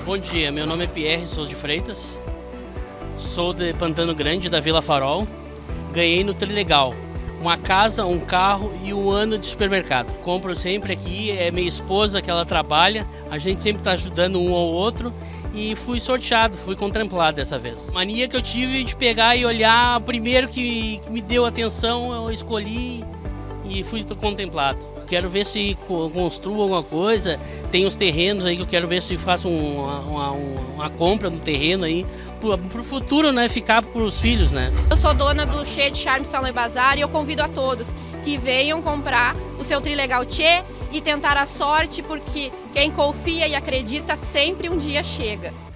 Bom dia, meu nome é Pierre Souza de Freitas, sou de Pantano Grande, da Vila Farol. Ganhei no Trilegal uma casa, um carro e um ano de supermercado. Compro sempre aqui, é minha esposa que ela trabalha, a gente sempre está ajudando um ao outro e fui sorteado, fui contemplado dessa vez. Mania que eu tive de pegar e olhar, o primeiro que me deu atenção eu escolhi e fui contemplado. Quero ver se construo alguma coisa, tem uns terrenos aí que eu quero ver se faço uma compra no terreno aí, pro futuro, né, ficar pros filhos, né. Eu sou dona do Tchê de Charme Salão e Bazar e eu convido a todos que venham comprar o seu Trilegal Tchê e tentar a sorte, porque quem confia e acredita sempre um dia chega.